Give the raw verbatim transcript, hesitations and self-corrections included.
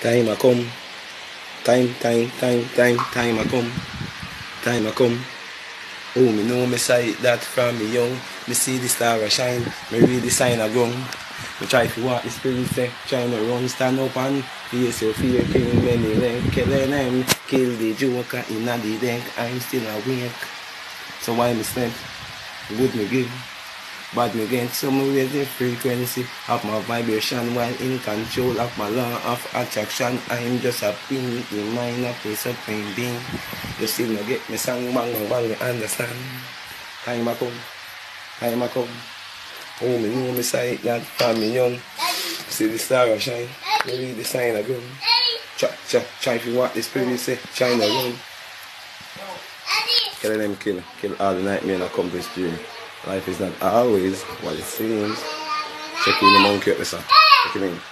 Time a come. Time, time, time, time, time a come. Time a come. Oh, me know me sight that from me young. Me see the star a shine. Me read the sign a ground. Me try to walk the spirit say. Trying to run, stand up and face your fear. Kill many length. Kill them. Kill the joker in the deck. I'm still awake. So why me sleep? Good me give. Bad me again, so me raise the frequency of my vibration while in control of my law of attraction. I'm just a pin in mind of a supreme being. You still not get me song bang bang bang, me understand. Time a come, time a come. Oh, me know me sight that from me young. See the star a shine, me read the sign a gun. Try, try, try to what the spirit say, shine a run. Kill them, kill, kill all the nightmare and accomplish dream. Life is not always what it seems. Check in the monkey up, sir. Check it in.